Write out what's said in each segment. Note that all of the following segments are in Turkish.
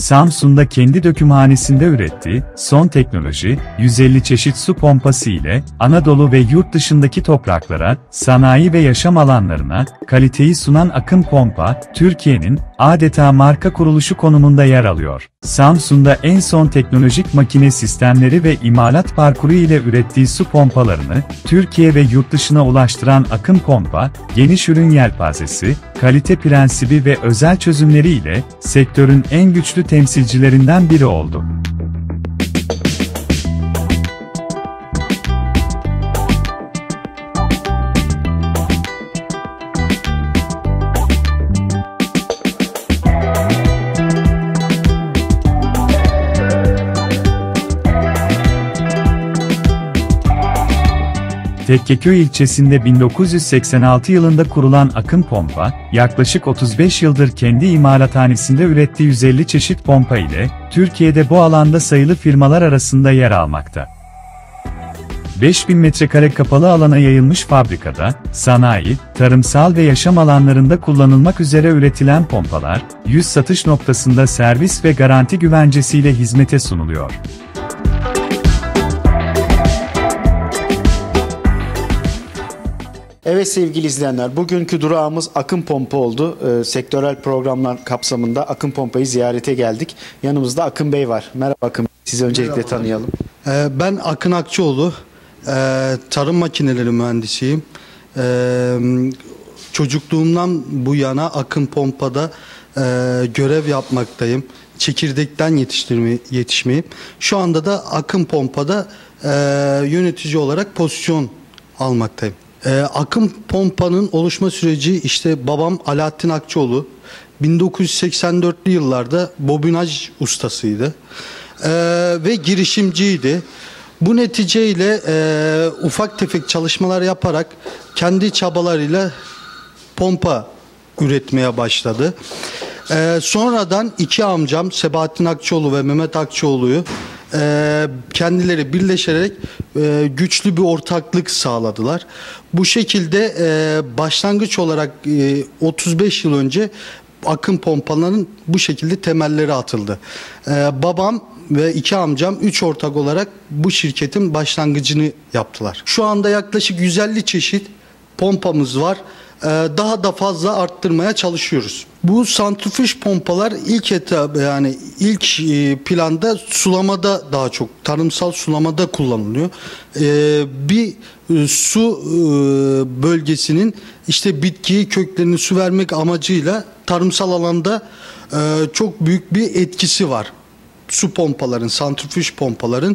Samsun'da kendi dökümhanesinde ürettiği son teknoloji, 150 çeşit su pompası ile Anadolu ve yurt dışındaki topraklara, sanayi ve yaşam alanlarına kaliteyi sunan Akın Pompa, Türkiye'nin adeta marka kuruluşu konumunda yer alıyor. Samsun'da en son teknolojik makine sistemleri ve imalat parkuru ile ürettiği su pompalarını Türkiye ve yurt dışına ulaştıran Akın Pompa, geniş ürün yelpazesi, kalite prensibi ve özel çözümleri ile sektörün en güçlü temsilcilerinden biri oldu. Tekkeköy ilçesinde 1986 yılında kurulan Akın Pompa, yaklaşık 35 yıldır kendi imalathanesinde ürettiği 150 çeşit pompa ile Türkiye'de bu alanda sayılı firmalar arasında yer almakta. 5000 metrekare kapalı alana yayılmış fabrikada, sanayi, tarımsal ve yaşam alanlarında kullanılmak üzere üretilen pompalar, 100 satış noktasında servis ve garanti güvencesiyle hizmete sunuluyor. Evet sevgili izleyenler, bugünkü durağımız Akın Pompa oldu. Sektörel programlar kapsamında Akın Pompa'yı ziyarete geldik. Yanımızda Akın Bey var. Merhaba Akın Bey. Sizi öncelikle tanıyalım. Ben Akın Akçoğlu, tarım makineleri mühendisiyim. Çocukluğumdan bu yana Akın Pompa'da görev yapmaktayım. Çekirdekten yetişmeyim. Şu anda da Akın Pompa'da yönetici olarak pozisyon almaktayım. Akın Pompa'nın oluşma süreci işte babam Alaaddin Akçoğlu 1984'lü yıllarda bobinaj ustasıydı ve girişimciydi. Bu neticeyle ufak tefek çalışmalar yaparak kendi çabalarıyla pompa üretmeye başladı. Sonradan iki amcam Sebahattin Akçoğlu ve Mehmet Akçoğlu'yu kendileri birleşerek güçlü bir ortaklık sağladılar. Bu şekilde başlangıç olarak 35 yıl önce Akın Pompaların bu şekilde temelleri atıldı. Babam ve iki amcam 3 ortak olarak bu şirketin başlangıcını yaptılar. Şu anda yaklaşık 150 çeşit pompamız var. Daha da fazla arttırmaya çalışıyoruz. Bu santrifüj pompalar ilk etap, yani ilk planda sulamada, daha çok tarımsal sulamada kullanılıyor. Bir su bölgesinin işte bitkiye köklerini su vermek amacıyla tarımsal alanda çok büyük bir etkisi var. Su pompaların, santrifüj pompaların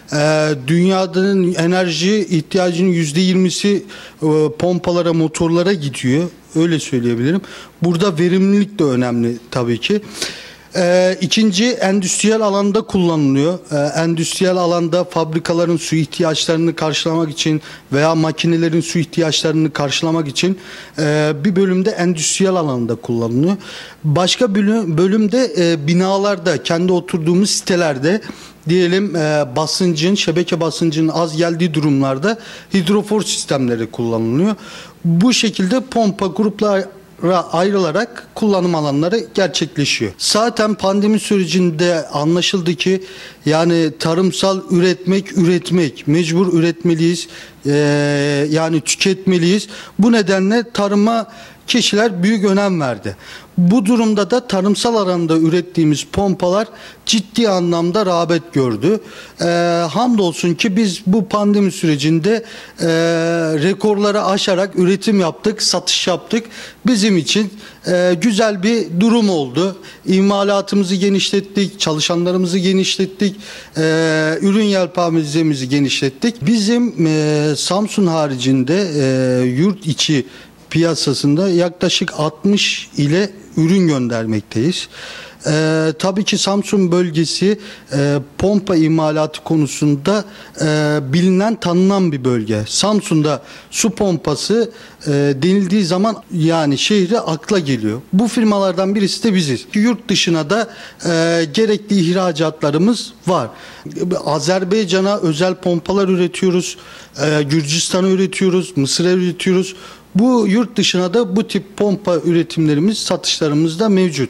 dünyanın enerji ihtiyacının %20'si pompalara, motorlara gidiyor. Öyle söyleyebilirim. Burada verimlilik de önemli tabii ki. İkinci, endüstriyel alanda kullanılıyor. Endüstriyel alanda fabrikaların su ihtiyaçlarını karşılamak için veya makinelerin su ihtiyaçlarını karşılamak için bir bölümde endüstriyel alanda kullanılıyor. Başka bölümde binalarda, kendi oturduğumuz sitelerde diyelim basıncın, şebeke basıncının az geldiği durumlarda hidrofor sistemleri kullanılıyor. Bu şekilde pompa gruplar ayrılarak kullanım alanları gerçekleşiyor. Zaten pandemi sürecinde anlaşıldı ki yani tarımsal üretmek, mecbur üretmeliyiz, yani tüketmeliyiz. Bu nedenle tarıma kişiler büyük önem verdi. Bu durumda da tarımsal alanda ürettiğimiz pompalar ciddi anlamda rağbet gördü. Hamdolsun ki biz bu pandemi sürecinde rekorları aşarak üretim yaptık, satış yaptık. Bizim için güzel bir durum oldu. İmalatımızı genişlettik, çalışanlarımızı genişlettik, ürün yelpazemizi genişlettik. Bizim Samsun haricinde yurt içi piyasasında yaklaşık 60 ile ürün göndermekteyiz. Tabii ki Samsun bölgesi pompa imalatı konusunda bilinen, tanınan bir bölge. Samsun'da su pompası denildiği zaman yani şehre akla geliyor. Bu firmalardan birisi de biziz. Yurt dışına da gerekli ihracatlarımız var. Azerbaycan'a özel pompalar üretiyoruz. Gürcistan'a üretiyoruz. Mısır'a üretiyoruz. Bu yurt dışına da bu tip pompa üretimlerimiz, satışlarımız da mevcut.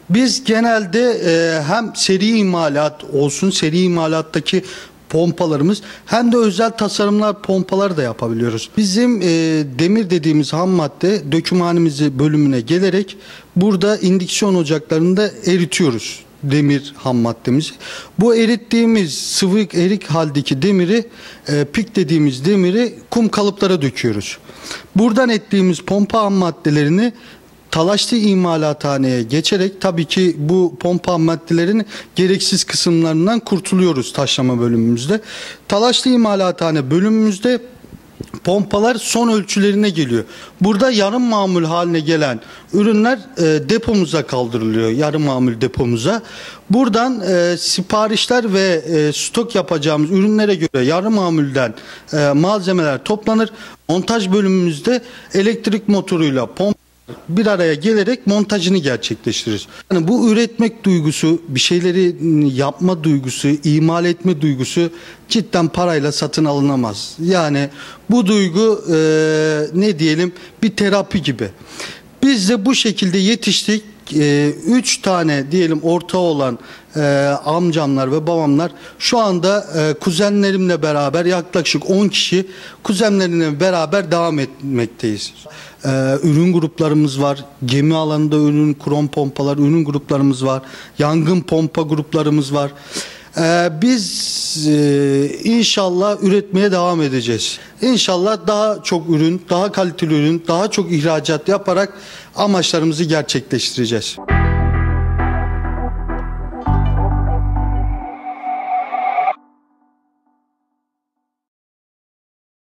Biz genelde hem seri imalat olsun, seri imalattaki pompalarımız hem de özel tasarımlar pompalar da yapabiliyoruz. Bizim demir dediğimiz ham madde dökümhanemizi bölümüne gelerek burada indüksiyon ocaklarında eritiyoruz demir ham maddemizi. Bu erittiğimiz sıvı erik haldeki demiri, pik dediğimiz demiri kum kalıplara döküyoruz. Buradan ettiğimiz pompa ham maddelerini Talaşlı imalathaneye geçerek tabii ki bu pompa maddelerin gereksiz kısımlarından kurtuluyoruz taşlama bölümümüzde. Talaşlı imalathane bölümümüzde pompalar son ölçülerine geliyor. Burada yarım mamul haline gelen ürünler depomuza kaldırılıyor. Yarım mamul depomuza. Buradan siparişler ve stok yapacağımız ürünlere göre yarım mamulden malzemeler toplanır. Montaj bölümümüzde elektrik motoruyla pompa bir araya gelerek montajını gerçekleştiririz. Yani bu üretmek duygusu, bir şeyleri yapma duygusu, imal etme duygusu cidden parayla satın alınamaz. Yani bu duygu ne diyelim bir terapi gibi. Biz de bu şekilde yetiştik. 3 tane diyelim ortağı olan amcamlar ve babamlar şu anda kuzenlerimle beraber yaklaşık 10 kişi kuzenlerimle beraber devam etmekteyiz. Ürün gruplarımız var. Gemi alanında ürün, krom pompalar, ürün gruplarımız var. Yangın pompa gruplarımız var. Biz inşallah üretmeye devam edeceğiz. İnşallah daha çok ürün, daha kaliteli ürün, daha çok ihracat yaparak amaçlarımızı gerçekleştireceğiz.